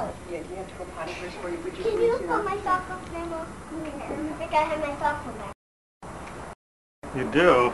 go. Yeah, you have to go potty first before you put your Can you swimsuit put on. my sock on, Grandma? I think I have my sock on there. You do?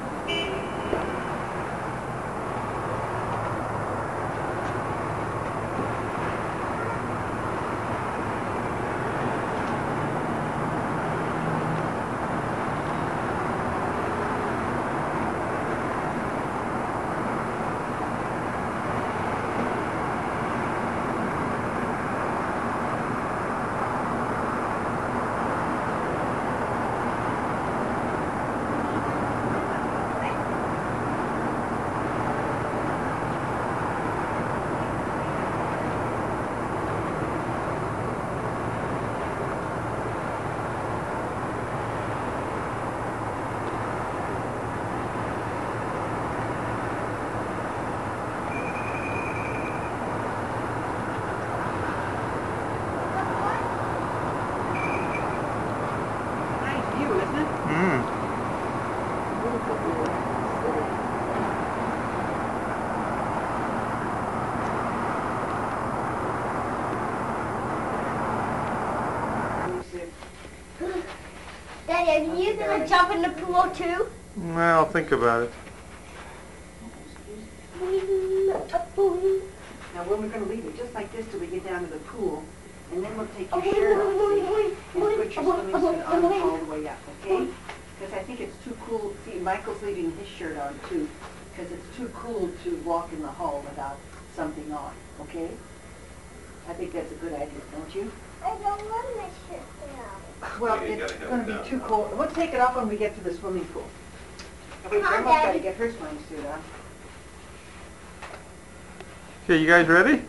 Daddy, are you going to jump in the pool too? Well, think about it. Now when we're going to leave it just like this till we get down to the pool, and then we'll take your shirt off, see, and put your swimming suit on all the way up, okay? Because I think it's too cool. See, Michael's leaving his shirt on too, because it's too cool to walk in the hall without something on, okay? I think that's a good idea, don't you? I don't want my shirt now. Well, it's going to be too cold. We'll take it off when we get to the swimming pool. Okay, Come on, Grandma's got to Daddy. get her swimming suit on. Okay, you guys ready?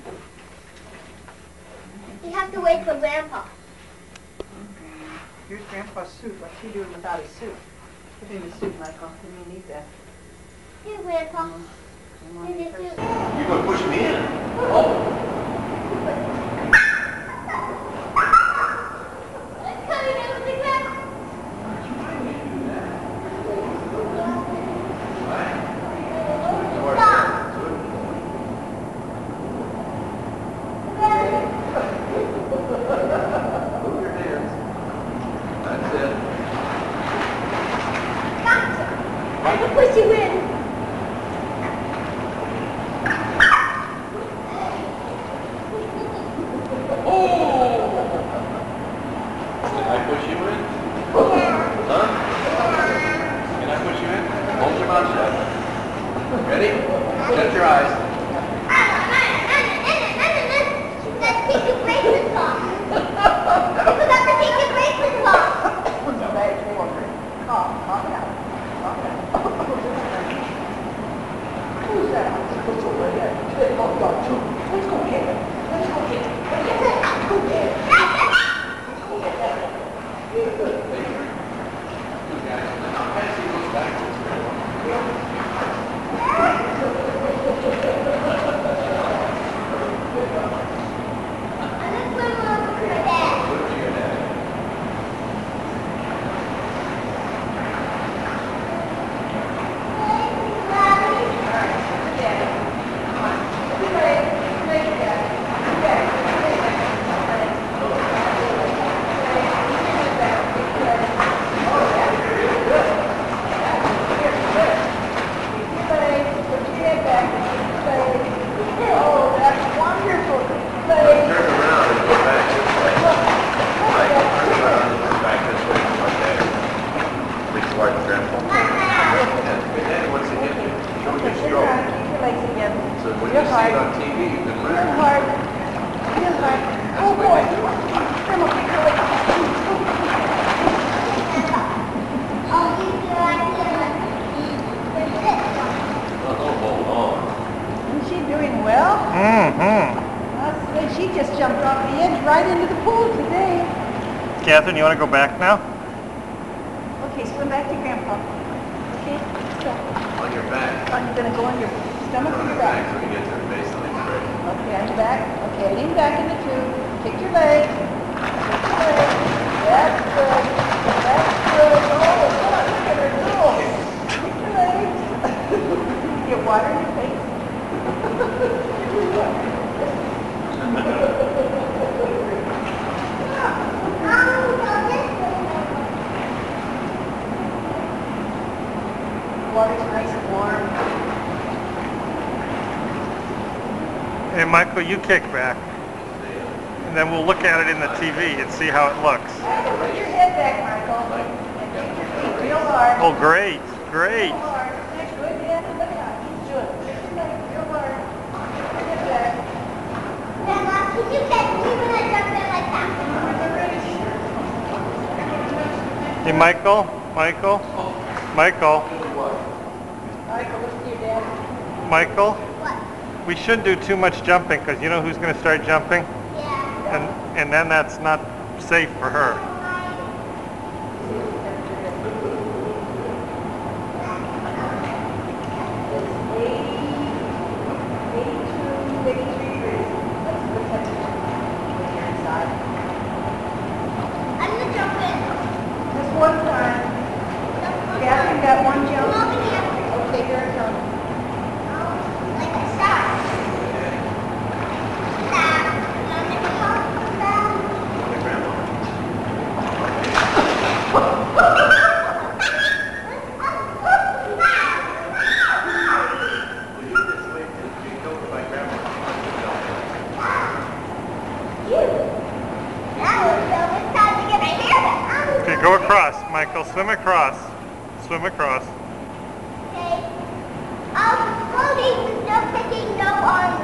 You have to wait for Grandpa. Okay. Here's Grandpa's suit. What's he doing without his suit? Give him his suit, Michael. He may need that. Here, Grandpa. Come on, Here's get your her suit. suit. You're going to push me in? Oh. It's coming in with the Grandpa. Stop. Move your hands. That's it. Gotcha. I can push you in. Can I push you in? Huh? Can I push you in? Hold your mouth shut. Ready? Shut your eyes. Let's take your bracelets off. You forgot to take your bracelets off. Cough it out. Cough it out. Who's that? It's over there. Let's go get it. Let's go get it. Let's go get it. I'm going to swim over for Dad. Oh, that's wonderful. Turn around and go back this way. Right, turn around and go back this way. Okay. Reach toward the grandpa. And then once again, show your stroke. Keep your legs together. So when Your you see heart. it on TV, you can Your learn. heart. Your heart. Oh, boy. Grandma, keep your legs. Isn't she doing well? She just jumped off the edge right into the pool today. Catherine, you want to go back now? Okay, swim back to Grandpa. Okay, so On your back. you're going to go on your stomach On or your your back back? so you get to the base of the straight. Okay, on your back. Okay, lean back in the tube. Kick your leg. Kick your leg. That's good. That's good. Oh, God, look at her go. Kick your legs. Get water in your face. Michael, you kick back. And then we'll look at it in the TV and see how it looks. Put your head back, Michael, and take your feet real hard. Oh, great, great. Real hard. That's good, yeah. Look out. He's doing it. Lift your leg real hard. Get back. Grandma, can you catch me when I jump in like that? Hey, Michael, Michael, Michael, Michael, listen to your dad. Michael. What? We shouldn't do too much jumping because you know who's going to start jumping? Yeah. And then that's not safe for her. I'm gonna jump in. Just one time. Catherine got one Come jump. over here. Okay, here it comes. Like a star. Star. And I'm gonna come down. It's time to get my hair back. Okay, go across, Michael. Swim across. Swim across. Okay. Floating, no kicking, no arms.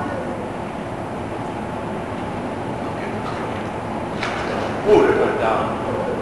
Ooh, they're going down.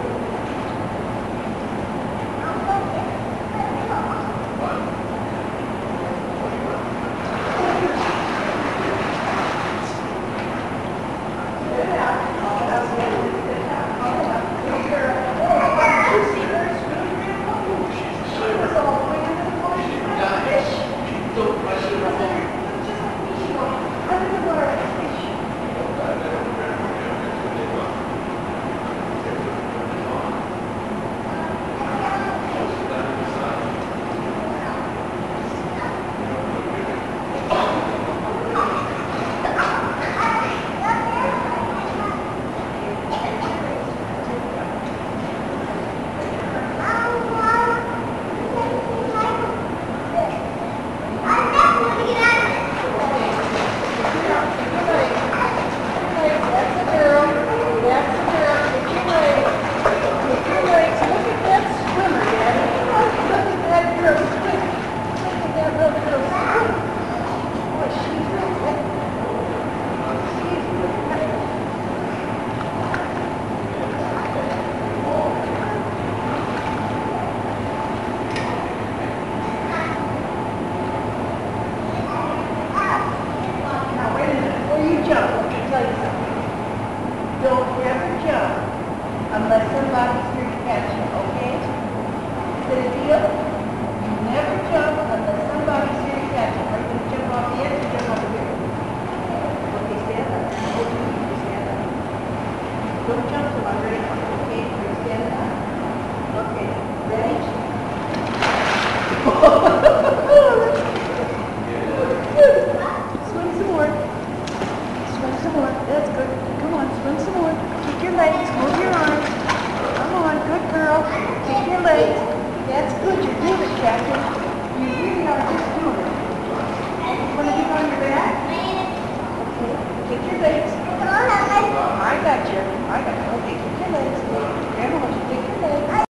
Don't ever jump unless somebody's here to catch you, okay? Is it a deal? You never jump unless somebody's here to catch you. Are you going to jump off the edge or jump over here? Okay, stand up. Stand up. Don't jump till I'm ready.